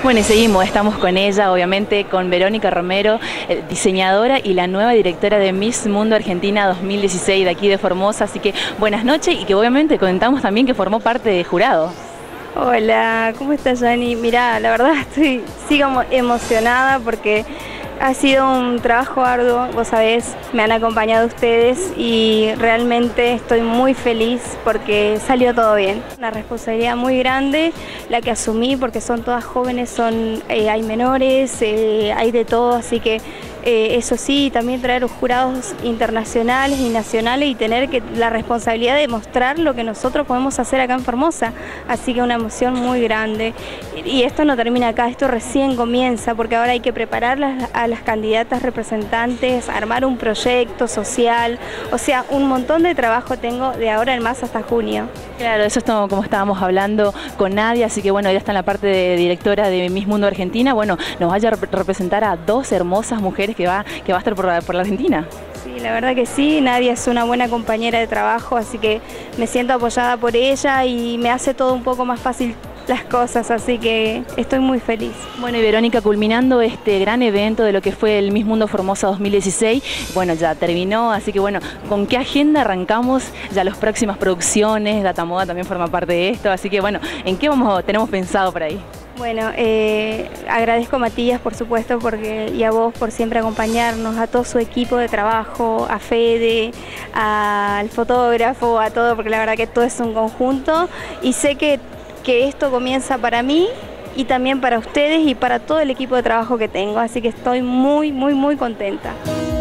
Bueno, y seguimos, estamos con ella, obviamente, con Verónica Romero, diseñadora y la nueva directora de Miss Mundo Argentina 2016 de aquí de Formosa. Así que buenas noches y que obviamente comentamos también que formó parte de jurado. Hola, ¿cómo estás, Jani? Mirá, la verdad sigo emocionada porque ha sido un trabajo arduo, vos sabés, me han acompañado ustedes y realmente estoy muy feliz porque salió todo bien. Una responsabilidad muy grande la que asumí porque son todas jóvenes, hay menores, hay de todo, así que eso sí, también traer los jurados internacionales y nacionales y tener la responsabilidad de mostrar lo que nosotros podemos hacer acá en Formosa. Así que una emoción muy grande. Y esto no termina acá, esto recién comienza porque ahora hay que preparar a las candidatas representantes, armar un proyecto social, o sea, un montón de trabajo tengo de ahora en más hasta junio. Claro, eso es todo como estábamos hablando con Nadia, así que bueno, ella está en la parte de directora de Miss Mundo Argentina. Bueno, nos vaya a representar a dos hermosas mujeres que va a estar por la Argentina. Sí, la verdad que sí, Nadia es una buena compañera de trabajo, así que me siento apoyada por ella y me hace todo un poco más fácil las cosas, así que estoy muy feliz. Bueno, y Verónica, culminando este gran evento de lo que fue el Miss Mundo Formosa 2016, bueno, ya terminó, así que bueno, ¿con qué agenda arrancamos ya las próximas producciones? Datamoda también forma parte de esto, así que bueno, ¿en qué tenemos pensado por ahí? Bueno, agradezco a Matías, por supuesto, y a vos por siempre acompañarnos, a todo su equipo de trabajo, a Fede, al fotógrafo, a todo, porque la verdad que todo es un conjunto y sé que esto comienza para mí y también para ustedes y para todo el equipo de trabajo que tengo, así que estoy muy, muy, muy contenta.